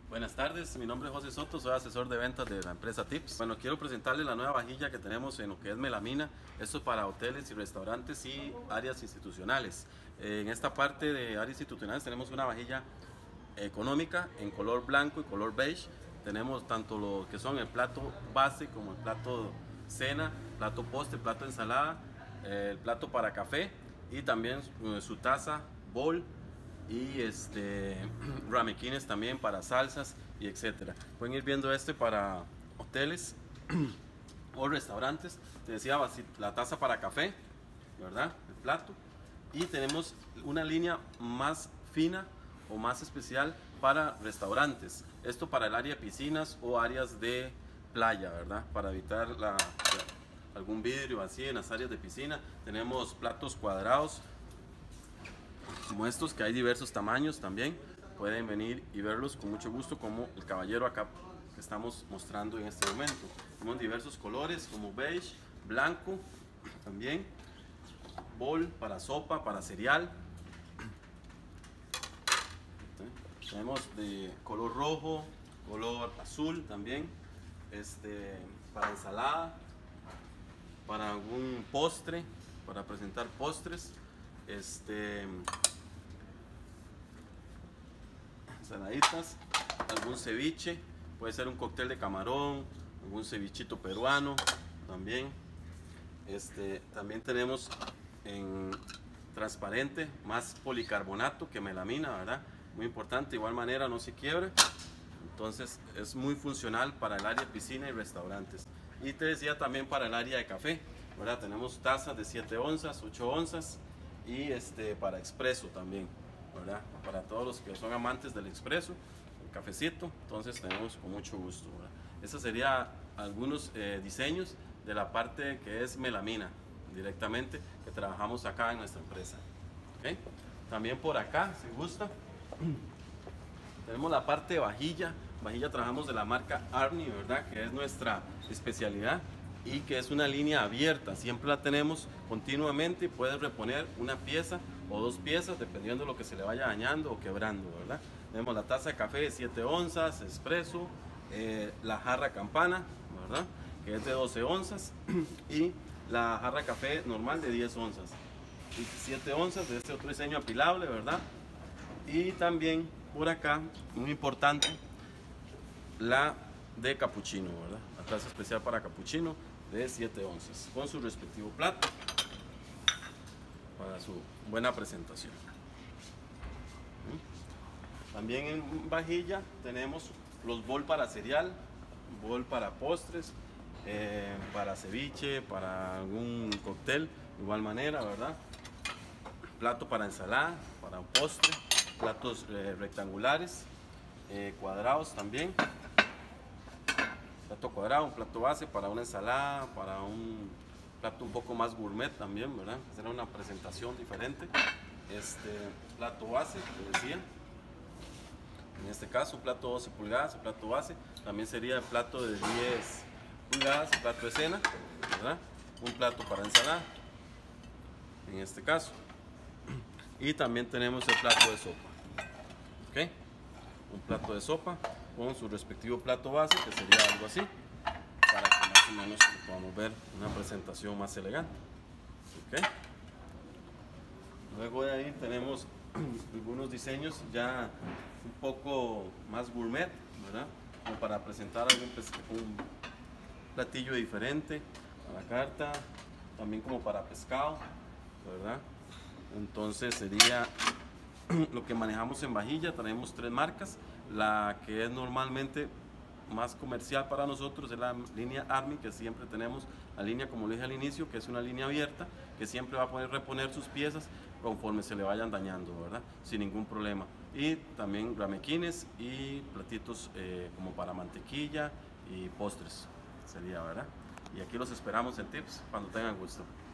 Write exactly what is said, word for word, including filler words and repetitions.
Buenas tardes, mi nombre es José Soto, soy asesor de ventas de la empresa Tips. Bueno, quiero presentarles la nueva vajilla que tenemos en lo que es melamina. Esto es para hoteles y restaurantes y áreas institucionales. En esta parte de áreas institucionales tenemos una vajilla económica en color blanco y color beige. Tenemos tanto lo que son el plato base como el plato cena, plato postre, plato ensalada, el plato para café y también su taza, bol y este ramequines también para salsas y etcétera. Pueden ir viendo este para hoteles o restaurantes. Te decía la taza para café, ¿verdad? El plato. Y tenemos una línea más fina o más especial para restaurantes. Esto para el área de piscinas o áreas de playa, ¿verdad? Para evitar la, algún vidrio así en las áreas de piscina. Tenemos platos cuadrados como estos, que hay diversos tamaños también. Pueden venir y verlos con mucho gusto, como el caballero acá que estamos mostrando en este momento. Tenemos diversos colores como beige, blanco, también bol para sopa, para cereal. Tenemos de color rojo, color azul también, este, para ensalada, para algún postre, para presentar postres, este, ensaladitas, algún ceviche, puede ser un cóctel de camarón, algún cevichito peruano también. Este, también tenemos en transparente, más policarbonato que melamina, ¿verdad? Muy importante, de igual manera no se quiebra, entonces es muy funcional para el área de piscina y restaurantes. Y te decía también para el área de café, ¿verdad? Tenemos tazas de siete onzas, ocho onzas y este, para expreso también, ¿verdad? Para todos los que son amantes del expreso, el cafecito, entonces tenemos con mucho gusto, ¿verdad? Estos serían algunos eh, diseños de la parte que es melamina directamente, que trabajamos acá en nuestra empresa. ¿Okay? También por acá, si gusta, tenemos la parte de vajilla. Vajilla trabajamos de la marca Army, ¿verdad? Que es nuestra especialidad y que es una línea abierta. Siempre la tenemos continuamente y puedes reponer una pieza o dos piezas dependiendo de lo que se le vaya dañando o quebrando, ¿verdad? Tenemos la taza de café de siete onzas, expreso, eh, la jarra campana, ¿verdad? Que es de doce onzas y la jarra café normal de diez onzas y siete onzas de este otro diseño apilable, ¿verdad? Y también por acá, muy importante, la de capuchino, ¿verdad? La taza especial para capuchino de siete onzas con su respectivo plato para su buena presentación. También en vajilla tenemos los bol para cereal, bol para postres, eh, para ceviche, para algún cóctel, de igual manera, ¿verdad? Plato para ensalada, para un postre, platos eh, rectangulares, eh, cuadrados también. Plato cuadrado, un plato base para una ensalada, para un plato un poco más gourmet también, ¿verdad? Hacer una presentación diferente. Este plato base, te decía. En este caso, un plato doce pulgadas, el plato base. También sería el plato de diez pulgadas, el plato de cena, ¿verdad? Un plato para ensalada, en este caso. Y también tenemos el plato de sopa. ¿Ok? Un plato de sopa con su respectivo plato base, que sería algo así, para que más o menos podamos ver una presentación más elegante. ¿Okay? Luego de ahí tenemos algunos diseños ya un poco más gourmet, ¿verdad? Como para presentar algún un platillo diferente a la carta, también como para pescado, ¿verdad? Entonces sería lo que manejamos en vajilla. Tenemos tres marcas. La que es normalmente más comercial para nosotros es la línea Army, que siempre tenemos la línea, como le dije al inicio, que es una línea abierta, que siempre va a poder reponer sus piezas conforme se le vayan dañando, ¿verdad? Sin ningún problema. Y también ramequines y platitos eh, como para mantequilla y postres sería, ¿verdad? Y aquí los esperamos en Tips cuando tengan gusto.